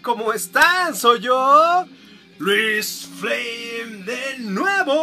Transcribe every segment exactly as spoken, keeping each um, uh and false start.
¿cómo están? Soy yo, Luis Flame de nuevo.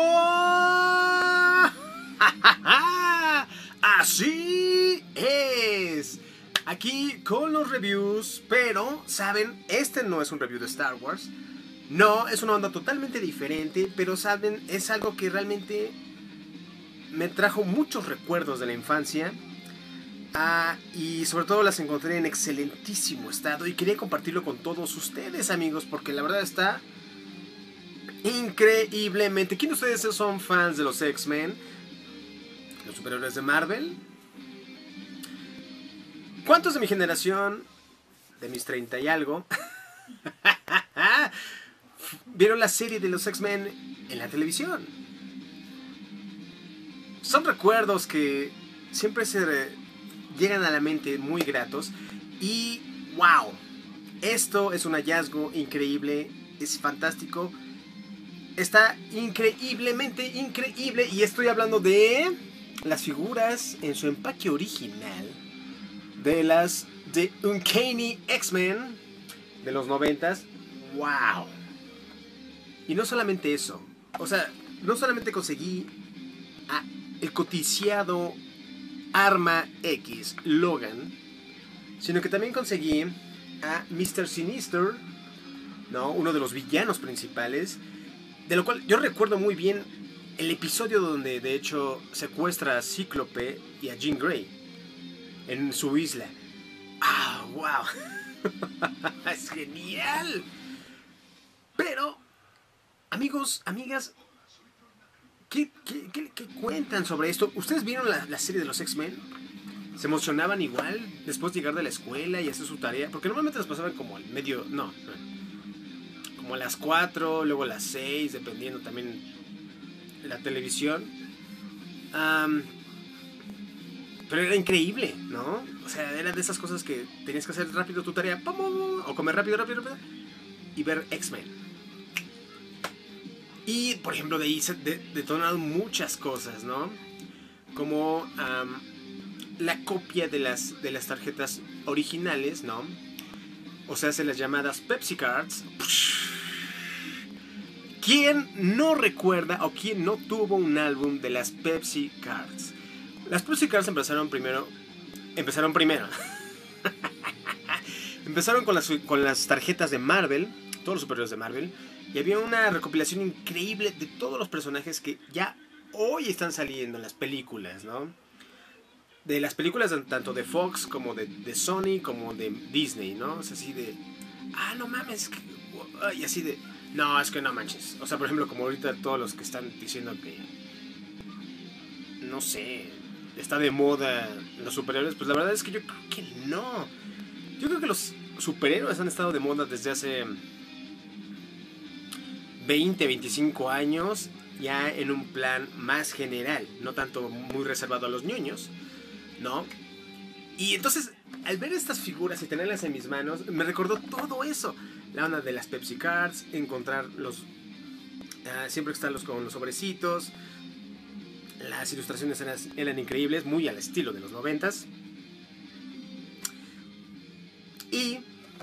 Así es. Aquí con los reviews, pero, ¿saben? Este no es un review de Star Wars. No, es una onda totalmente diferente, pero, ¿saben? Es algo que realmente me trajo muchos recuerdos de la infancia. Ah, y sobre todo las encontré en excelentísimo estado y quería compartirlo con todos ustedes, amigos, porque la verdad está increíblemente. ¿Quién de ustedes son fans de los X-Men? Los superhéroes de Marvel. ¿Cuántos de mi generación, de mis treinta y algo, vieron la serie de los X-Men en la televisión? Son recuerdos que siempre se llegan a la mente muy gratos. Y wow, esto es un hallazgo increíble, es fantástico, está increíblemente increíble. Y estoy hablando de las figuras en su empaque original de las de Uncanny X-Men de los noventas. Wow. Y no solamente eso, o sea, no solamente conseguí a el codiciado Arma X Logan, sino que también conseguí a mister Sinister, ¿no? Uno de los villanos principales, de lo cual yo recuerdo muy bien el episodio donde de hecho secuestra a Cíclope y a Jean Grey en su isla. ¡Ah, wow! ¡Es genial! Pero, amigos, amigas, ¿Qué, qué, qué, ¿Qué cuentan sobre esto? ¿Ustedes vieron la, la serie de los X-Men? ¿Se emocionaban igual después de llegar de la escuela y hacer su tarea? Porque normalmente las pasaban como al medio... No, no como a las cuatro, luego a las seis, dependiendo también de la televisión. Um, pero era increíble, ¿no? O sea, era de esas cosas que tenías que hacer rápido tu tarea, o comer rápido, rápido, rápido, y ver X-Men. Y, por ejemplo, de ahí se de, detonaron muchas cosas, ¿no? Como um, la copia de las, de las tarjetas originales, ¿no? O sea, se las llamadas Pepsi Cards. ¿Quién no recuerda o quién no tuvo un álbum de las Pepsi Cards? Las Pepsi Cards empezaron primero... Empezaron primero. empezaron con las, con las tarjetas de Marvel, todos los superhéroes de Marvel. Y había una recopilación increíble de todos los personajes que ya hoy están saliendo en las películas, ¿no? De las películas tanto de Fox como de, de Sony como de Disney, ¿no? O sea, así de... Ah, no mames. Que, y así de... No, es que no manches. O sea, por ejemplo, como ahorita todos los que están diciendo que... No sé... Está de moda los superhéroes. Pues la verdad es que yo creo que no. Yo creo que los superhéroes han estado de moda desde hace... veinte, veinticinco años, ya en un plan más general, no tanto muy reservado a los ñoños, ¿no? Y entonces, al ver estas figuras y tenerlas en mis manos, me recordó todo eso. La onda de las Pepsi Cards, encontrar los... Uh, siempre están los con los sobrecitos. Las ilustraciones eran, eran increíbles, muy al estilo de los noventas. Y...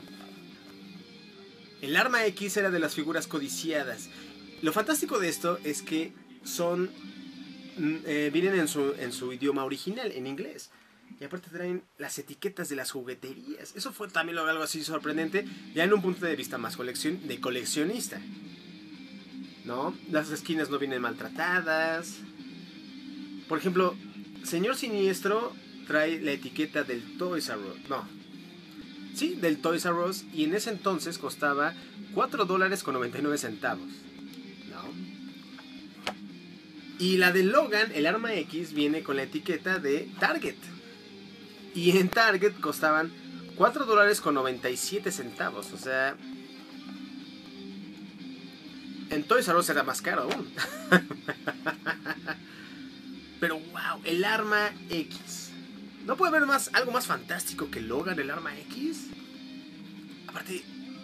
el Arma X era de las figuras codiciadas. Lo fantástico de esto es que son eh, vienen en su, en su idioma original, en inglés. Y aparte traen las etiquetas de las jugueterías. Eso fue también algo así sorprendente, ya en un punto de vista más coleccion, de coleccionista, ¿no? Las esquinas no vienen maltratadas. Por ejemplo, Señor Siniestro trae la etiqueta del Toys R Us. No. Sí, del Toys R Us, y en ese entonces costaba cuatro dólares con noventa y nueve centavos, ¿no? Y la de Logan, el Arma X, viene con la etiqueta de Target. Y en Target costaban cuatro dólares con noventa y siete centavos. O sea, en Toys R Us era más caro aún. Pero wow, el Arma X. ¿No puede haber más, algo más fantástico que Logan, el Arma X? Aparte,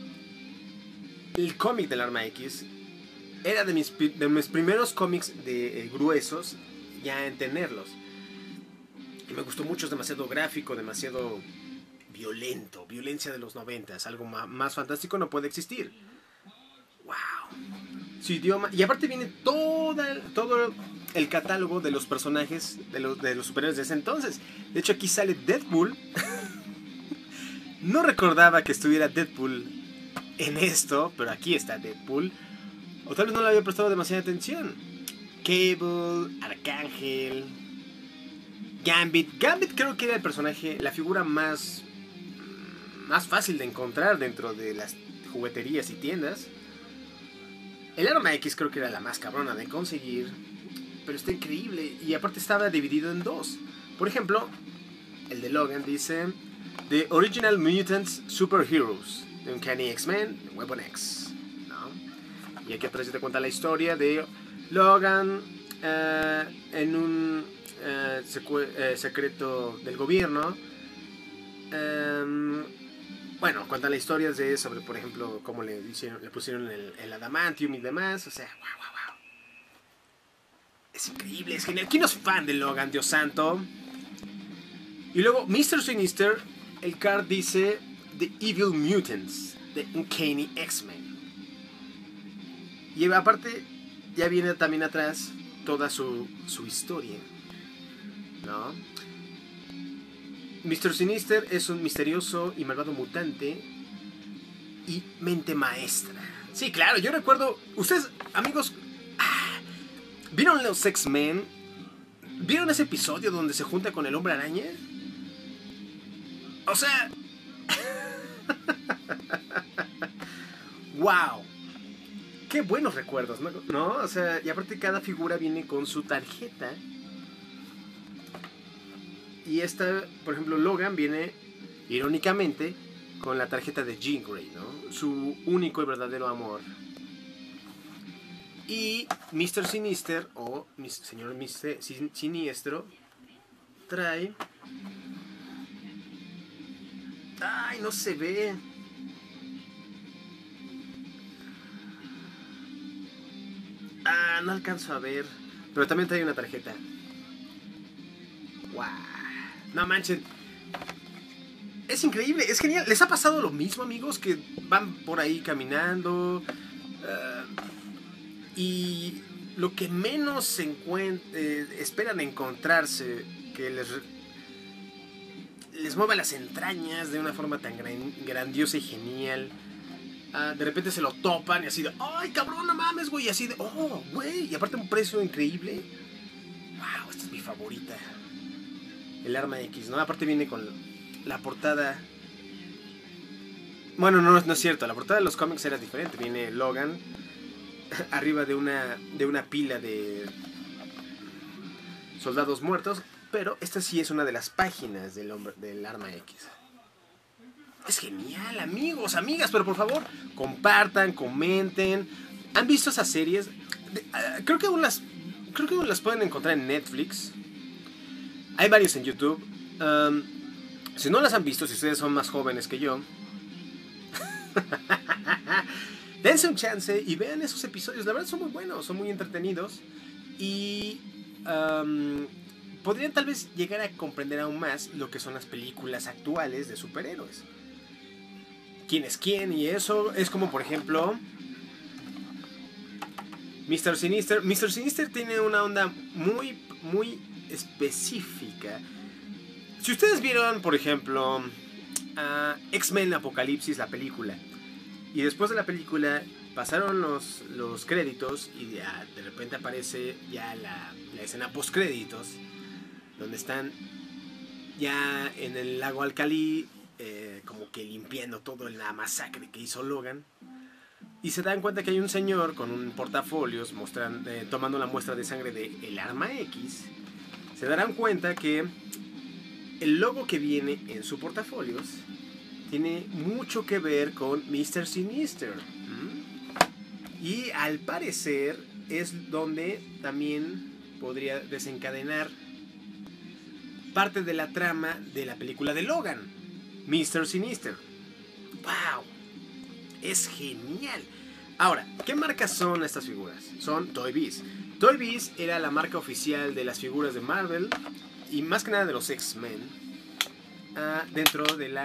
el cómic del Arma X era de mis, de mis primeros cómics de eh, gruesos ya en tenerlos. Y me gustó mucho, es demasiado gráfico, demasiado violento, violencia de los noventas, algo más, más fantástico no puede existir. Wow. Su idioma, y aparte viene toda, todo el catálogo de los personajes de los, de los superhéroes de ese entonces. De hecho aquí sale Deadpool. No recordaba que estuviera Deadpool en esto, pero aquí está Deadpool. O tal vez no le había prestado demasiada atención. Cable, Arcángel, Gambit. Gambit creo que era el personaje, la figura más, más fácil de encontrar dentro de las jugueterías y tiendas. El Arma X creo que era la más cabrona de conseguir, pero está increíble. Y aparte estaba dividido en dos. Por ejemplo, el de Logan dice The Original Mutants Superheroes, The Uncanny X-Men, Weapon X, ¿no? Y aquí atrás te cuenta la historia de Logan uh, en un uh, uh, secreto del gobierno. Um, bueno, cuenta la historia de sobre, por ejemplo, cómo le, hicieron, le pusieron el, el adamantium y demás. O sea, wow, wow, wow. Es increíble, es genial. ¿Quién no es fan de Logan, Dios santo? Y luego, mister Sinister, el card dice The Evil Mutants, The Uncanny X-Men. Y aparte, ya viene también atrás toda su, su historia, ¿no? mister Sinister es un misterioso y malvado mutante y mente maestra. Sí, claro, yo recuerdo... Ustedes, amigos, ah, ¿vieron los X-Men? ¿Vieron ese episodio donde se junta con el Hombre Araña? O sea... ¡Wow! ¡Qué buenos recuerdos! ¿No? ¿No? O sea, y aparte cada figura viene con su tarjeta. Y esta, por ejemplo, Logan viene, irónicamente, con la tarjeta de Jean Grey, ¿no? Su único y verdadero amor. Y mister Sinister, o señor mister Siniestro, trae... ¡Ay, no se ve! Ah, no alcanzo a ver. Pero también trae una tarjeta. ¡Wow! No manchen. Es increíble, es genial. ¿Les ha pasado lo mismo, amigos? Que van por ahí caminando uh, y lo que menos se eh, esperan encontrarse, que les, les mueva las entrañas de una forma tan gran, grandiosa y genial. Uh, de repente se lo topan y así de, ¡ay, cabrón, no mames, güey! Y así de, ¡oh, güey! Y aparte un precio increíble. ¡Wow! Esta es mi favorita. El Arma X, ¿no? Aparte viene con la portada... Bueno, no, no es cierto. La portada de los cómics era diferente. Viene Logan arriba de una, de una pila de soldados muertos. Pero esta sí es una de las páginas del, hombre, del Arma X. Es genial, amigos, amigas. Pero por favor, compartan, comenten. ¿Han visto esas series? Creo que aún las, creo que aún las pueden encontrar en Netflix. Hay varios en YouTube. Um, si no las han visto, si ustedes son más jóvenes que yo, dense un chance y vean esos episodios. La verdad son muy buenos, son muy entretenidos. Y um, podrían tal vez llegar a comprender aún más lo que son las películas actuales de superhéroes. ¿Quién es quién? Y eso es como, por ejemplo, mister Sinister. mister Sinister tiene una onda muy, muy... específica. Si ustedes vieron, por ejemplo, uh, X-Men Apocalipsis, la película, y después de la película pasaron los, los créditos y ya de repente aparece ya la, la escena post créditos donde están ya en el lago Alcalí, eh, como que limpiando toda la masacre que hizo Logan, y se dan cuenta que hay un señor con un portafolios mostrando, eh, tomando la muestra de sangre de el Arma X. Se darán cuenta que el logo que viene en su portafolios tiene mucho que ver con mister Sinister. ¿Mm? Y al parecer es donde también podría desencadenar parte de la trama de la película de Logan, mister Sinister. ¡Wow! Es genial. Ahora, ¿qué marcas son estas figuras? Son Toy Biz. Toy Biz era la marca oficial de las figuras de Marvel y más que nada de los X-Men uh, dentro de la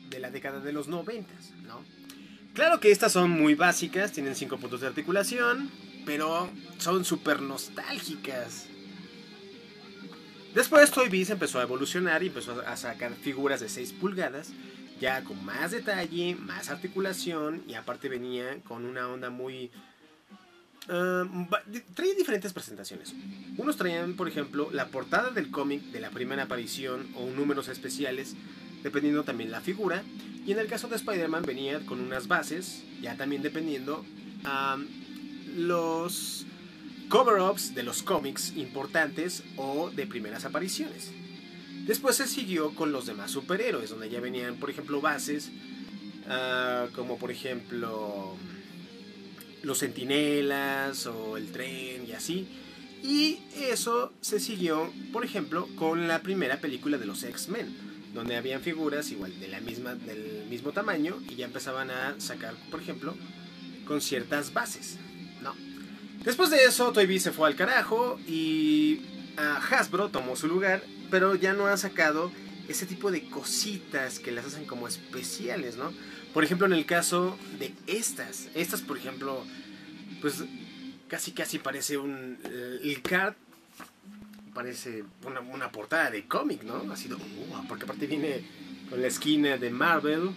de la década de los noventas, ¿no? Claro que estas son muy básicas, tienen cinco puntos de articulación, pero son súper nostálgicas. Después Toy Biz empezó a evolucionar y empezó a sacar figuras de seis pulgadas, ya con más detalle, más articulación, y aparte venía con una onda muy... Uh, traía diferentes presentaciones. Unos traían, por ejemplo, la portada del cómic de la primera aparición o números especiales, dependiendo también la figura. Y en el caso de Spider-Man venía con unas bases, ya también dependiendo um, los cover-ups de los cómics importantes o de primeras apariciones. Después se siguió con los demás superhéroes, donde ya venían, por ejemplo, bases, uh, como por ejemplo los Centinelas o el Tren y así. Y eso se siguió, por ejemplo, con la primera película de los X-Men, donde habían figuras igual de la misma, del mismo tamaño y ya empezaban a sacar, por ejemplo, con ciertas bases, ¿no? Después de eso, Toy Biz se fue al carajo y uh, Hasbro tomó su lugar, pero ya no ha sacado ese tipo de cositas que las hacen como especiales, ¿no? Por ejemplo, en el caso de estas, estas por ejemplo, pues casi casi parece un... el card parece una, una portada de cómic, ¿no? Así de... Uh, porque aparte viene con la esquina de Marvel,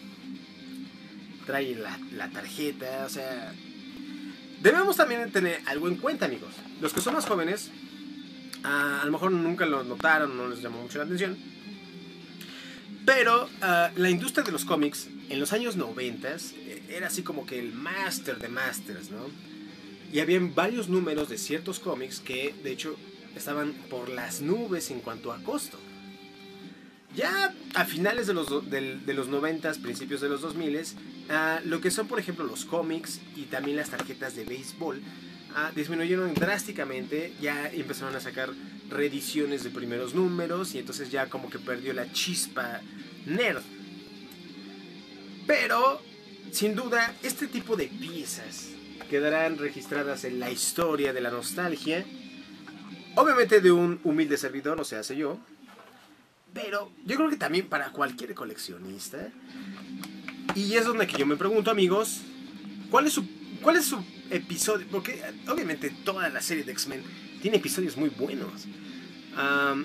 trae la, la tarjeta, o sea... Debemos también tener algo en cuenta, amigos. Los que son más jóvenes, uh, a lo mejor nunca lo notaron, no les llamó mucho la atención. Pero uh, la industria de los cómics en los años noventas era así como que el master de masters, ¿no? Y habían varios números de ciertos cómics que, de hecho, estaban por las nubes en cuanto a costo. Ya a finales de los, de, de los noventas, principios de los dos miles, uh, lo que son, por ejemplo, los cómics y también las tarjetas de béisbol uh, disminuyeron drásticamente. Ya empezaron a sacar reediciones de primeros números y entonces ya como que perdió la chispa nerd. Pero, sin duda, este tipo de piezas quedarán registradas en la historia de la nostalgia. Obviamente de un humilde servidor, o sea, hace yo. Pero yo creo que también para cualquier coleccionista. Y es donde que yo me pregunto, amigos, ¿cuál es su, cuál es su episodio? Porque obviamente toda la serie de X-Men tiene episodios muy buenos. Um,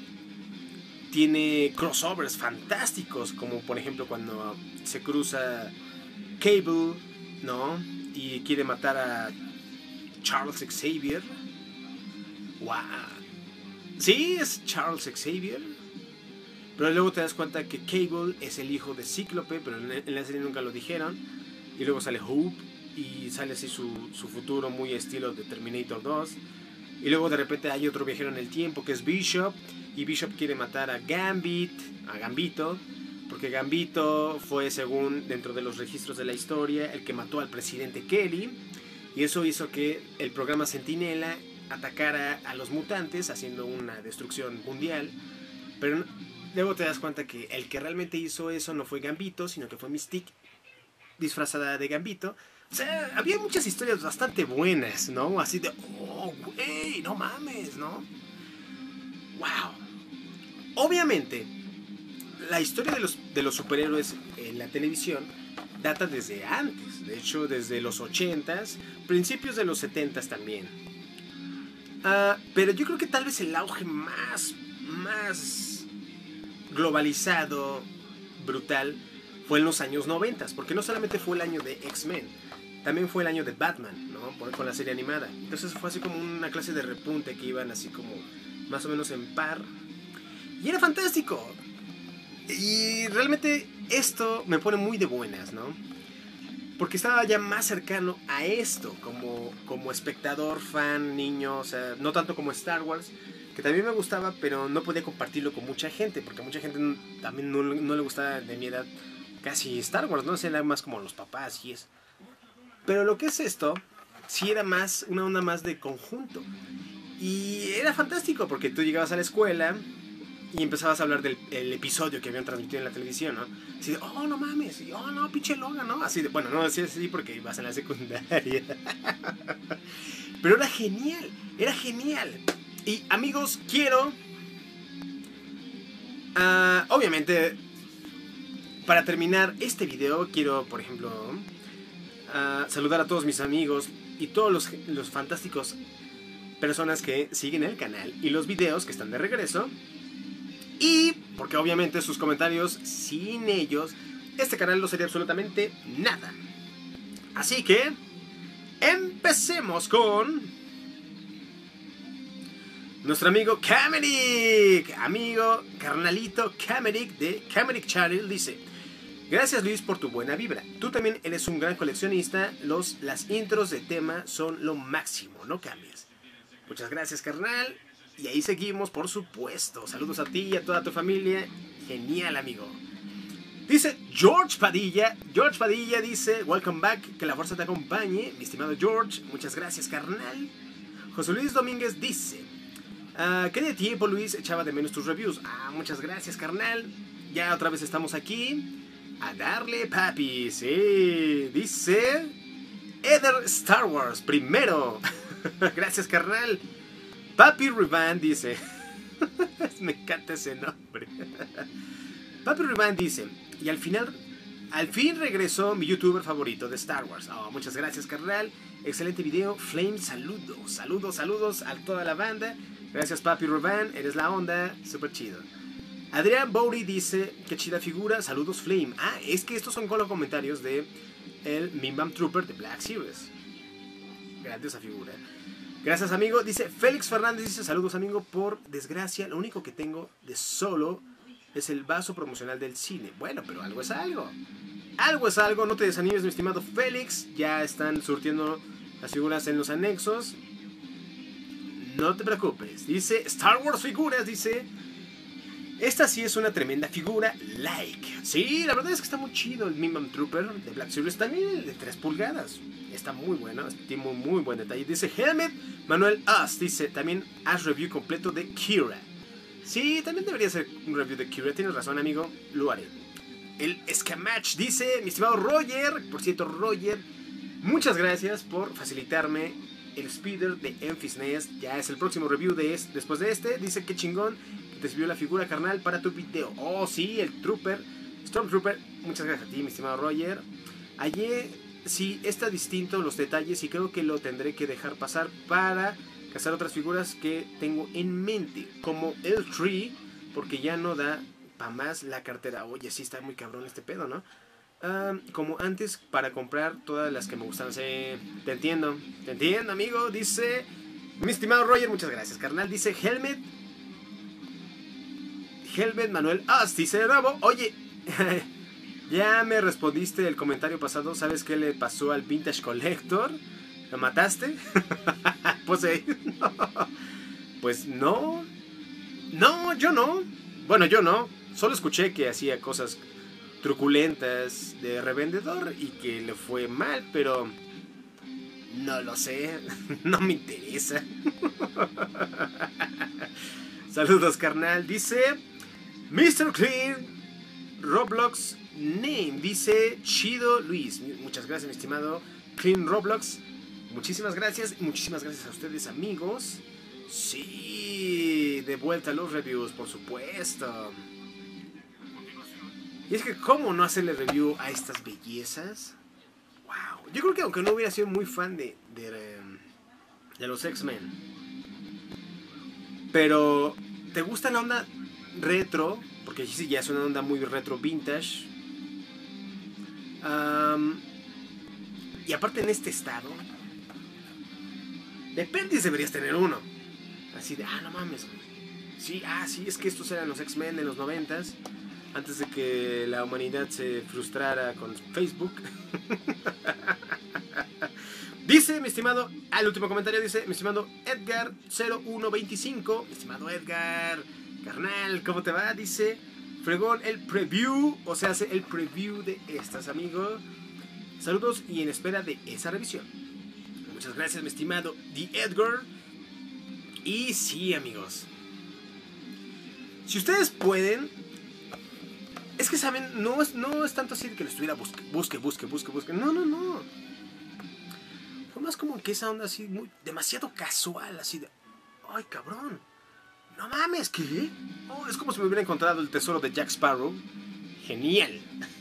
tiene crossovers fantásticos, como por ejemplo cuando se cruza Cable, ¿no? Y quiere matar a Charles Xavier. ¡Wow! Sí, es Charles Xavier. Pero luego te das cuenta que Cable es el hijo de Cíclope, pero en la serie nunca lo dijeron. Y luego sale Hope y sale así su, su futuro muy estilo de Terminator dos. Y luego de repente hay otro viajero en el tiempo que es Bishop. Y Bishop quiere matar a Gambit, a Gambito. Porque Gambito fue, según dentro de los registros de la historia, el que mató al presidente Kelly. Y eso hizo que el programa Centinela atacara a los mutantes, haciendo una destrucción mundial. Pero luego te das cuenta que el que realmente hizo eso no fue Gambito, sino que fue Mystique disfrazada de Gambito. O sea, había muchas historias bastante buenas, ¿no? Así de, oh, güey, no mames, ¿no? Wow. Obviamente, la historia de los, de los superhéroes en la televisión data desde antes. De hecho, desde los ochentas, principios de los setentas también. Uh, pero yo creo que tal vez el auge más, más globalizado, brutal, fue en los años noventas. Porque no solamente fue el año de X-Men, también fue el año de Batman, ¿no? Por, con la serie animada. Entonces fue así como una clase de repunte que iban así como más o menos en par. Y era fantástico. Y realmente esto me pone muy de buenas, ¿no? Porque estaba ya más cercano a esto, como, como espectador, fan, niño, o sea, no tanto como Star Wars, que también me gustaba, pero no podía compartirlo con mucha gente, porque a mucha gente también no, no le gustaba de mi edad casi Star Wars, ¿no? O sea, era más como los papás y eso. Pero lo que es esto, sí era más, una onda más de conjunto. Y era fantástico, porque tú llegabas a la escuela y empezabas a hablar del el episodio que habían transmitido en la televisión, ¿no? Así de, oh, no mames, y, oh, no, pinche Logan, ¿no? Así de, bueno, no decía así porque ibas en la secundaria. Pero era genial, era genial. Y, amigos, quiero... Uh, obviamente, para terminar este video, quiero, por ejemplo, uh, saludar a todos mis amigos y todos los, los fantásticos personas que siguen el canal y los videos que están de regreso. Y porque obviamente sus comentarios, sin ellos, este canal no sería absolutamente nada. Así que empecemos con nuestro amigo Kameric. Amigo, carnalito Kameric de Kameric Channel dice: gracias Luis por tu buena vibra. Tú también eres un gran coleccionista. Los, las intros de tema son lo máximo, no cambies. Muchas gracias, carnal. Y ahí seguimos, por supuesto. Saludos a ti y a toda tu familia. Genial, amigo. Dice George Padilla. George Padilla dice: welcome back, que la fuerza te acompañe. Mi estimado George, muchas gracias, carnal. José Luis Domínguez dice: uh, ¿qué de tiempo, Luis? Echaba de menos tus reviews. Ah, muchas gracias, carnal. Ya otra vez estamos aquí. A darle, papi. Sí. Dice Eder Star Wars primero. Gracias, carnal. Papi Rivan dice: me encanta ese nombre. Papi Rivan dice: y al final, al fin regresó mi youtuber favorito de Star Wars. Oh, muchas gracias, carnal. Excelente video. Flame, saludos, saludos, saludos a toda la banda. Gracias, Papi Rivan, eres la onda. Súper chido. Adrián Bouri dice: qué chida figura. Saludos, Flame. Ah, es que estos son con los comentarios de el Mimbam Trooper de Black Series. Grande esa figura. Gracias, amigo. Dice Félix Fernández, dice: saludos, amigo. Por desgracia, lo único que tengo de Solo es el vaso promocional del cine. Bueno, pero algo es algo. Algo es algo. No te desanimes, mi estimado Félix. Ya están surtiendo las figuras en los anexos. No te preocupes. Dice Star Wars figuras, dice: esta sí es una tremenda figura, like. Sí, la verdad es que está muy chido el Mimbam Trooper de Black Series. También el de tres pulgadas. Está muy bueno, tiene muy, muy buen detalle. Dice Helmet Manuel Us, dice: también haz review completo de Kira. Sí, también debería ser un review de Kira. Tienes razón, amigo, lo haré. El Scamach dice: mi estimado Roger, por cierto, Roger, muchas gracias por facilitarme el speeder de Enfys Nest. Ya es el próximo review de este, después de este. Dice: qué chingón que te subió la figura, carnal, para tu video. Oh, sí, el Trooper, Stormtrooper. Muchas gracias a ti, mi estimado Roger. Ayer, sí, está distinto los detalles y creo que lo tendré que dejar pasar para cazar otras figuras que tengo en mente, como el Tree, porque ya no da para más la cartera. Oye, sí está muy cabrón este pedo, ¿no? Um, como antes, para comprar todas las que me gustan. Sí, te entiendo, te entiendo, amigo. Dice mi estimado Roger, muchas gracias, carnal. Dice Helmet Helmet Manuel As, dice de nuevo: oye, ya me respondiste el comentario pasado. ¿Sabes qué le pasó al Vintage Collector? ¿Lo mataste? Pues, eh, no. Pues no. No, yo no. Bueno, yo no. Solo escuché que hacía cosas truculentas de revendedor y que le fue mal, pero no lo sé. No me interesa. Saludos, carnal. Dice mister Clean Roblox Name. Dice: chido, Luis. Muchas gracias, mi estimado Clean Roblox. Muchísimas gracias. Muchísimas gracias a ustedes, amigos. Sí, de vuelta a los reviews, por supuesto. Y es que, ¿cómo no hacerle review a estas bellezas? Wow. Yo creo que aunque no hubiera sido muy fan de, de, de los X-Men, pero ¿te gusta la onda retro? Porque sí, ya es una onda muy retro vintage. Um, y aparte en este estado, depende si deberías tener uno. Así de: ah, no mames. Sí, ah, sí, es que estos eran los X-Men de los noventas. Antes de que la humanidad se frustrara con Facebook. Dice mi estimado, al último comentario dice mi estimado Edgar cero uno veinticinco. Mi estimado Edgar, carnal, ¿cómo te va? Dice: fregón el preview, o sea, hace el preview de estas, amigo. Saludos y en espera de esa revisión. Muchas gracias, mi estimado The Edgar. Y sí, amigos, si ustedes pueden, es que saben, no es, no es tanto así de que lo estuviera busque, busque, busque, busque, busque. No, no, no. Fue más como que esa onda así, muy, demasiado casual, así de: ay, cabrón, no mames, ¿qué? Oh, es como si me hubiera encontrado el tesoro de Jack Sparrow genial.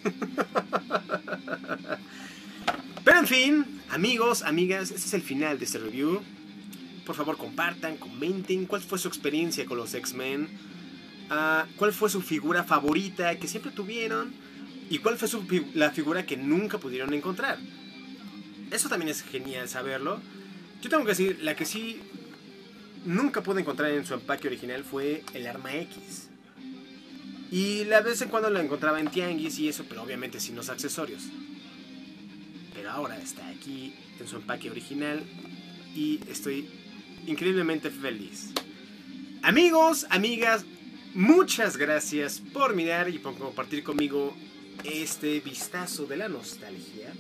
Pero en fin, amigos, amigas, este es el final de este review. Por favor, compartan, comenten cuál fue su experiencia con los X-Men, uh, cuál fue su figura favorita que siempre tuvieron y cuál fue su, la figura que nunca pudieron encontrar. Eso también es genial saberlo. Yo tengo que decir, la que sí nunca pude encontrar en su empaque original fue el Arma X. Y la vez en cuando la encontraba en tianguis y eso, pero obviamente sin los accesorios. Pero ahora está aquí en su empaque original y estoy increíblemente feliz. Amigos, amigas, muchas gracias por mirar y por compartir conmigo este vistazo de la nostalgia.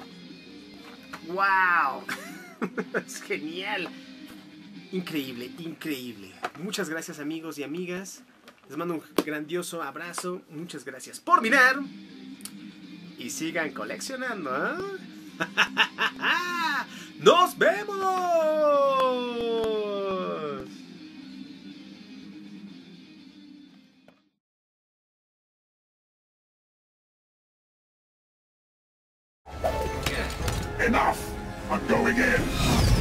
¡Wow! Es genial. Increíble, increíble. Muchas gracias, amigos y amigas. Les mando un grandioso abrazo. Muchas gracias por mirar. Y sigan coleccionando, ¿eh? ¡Nos vemos! Enough! I'm going in!